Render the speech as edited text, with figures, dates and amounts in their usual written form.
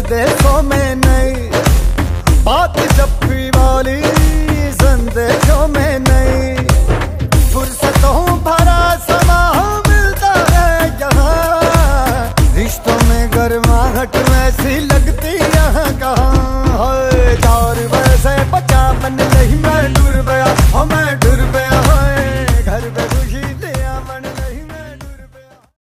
देखो में नहीं, बात जब भी वाली संदेशों में नहीं, फुर्सतों भरा समा मिलता है यहाँ, रिश्तों में गर्माहट वैसी लगती यहाँ कहाँ है, 4 वैसे 50 मन नहीं मैं